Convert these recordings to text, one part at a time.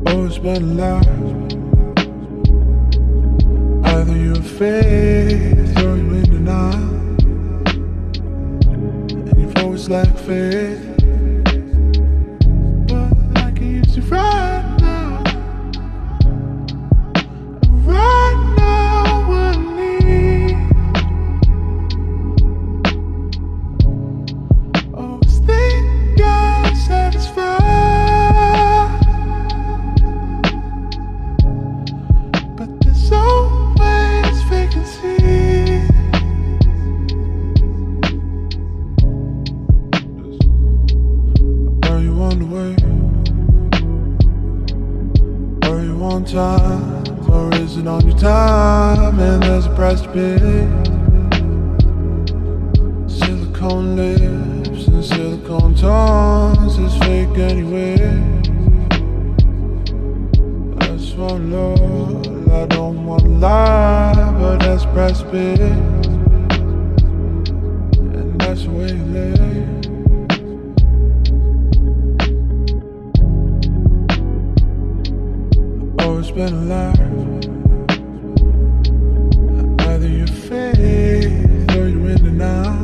always been alive. Either you're faith or you're in denial, and you've always lacked faith. But I can use you right now. Right now what I need. Always think I'm satisfied, but there's always vacancy. Are you on the way? Are you on time? Or is it on your time? And there's a price to pay. Silicone lips and silicone tongues is fake anyway. I just want love, I don't want to lie, but that's the price to pay. And that's the way you lay. Always been alive. Either you're faith or you're in denial,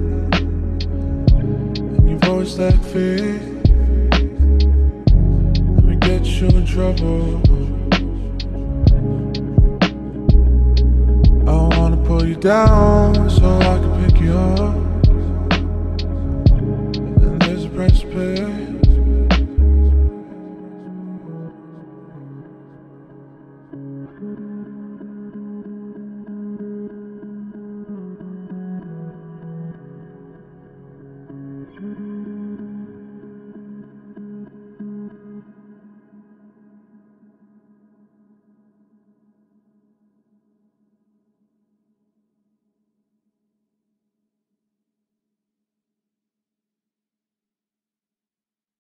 and you've always lacked faith. Let me get you in trouble. I don't wanna pull you down so I can pick you up, and there's a price to pay.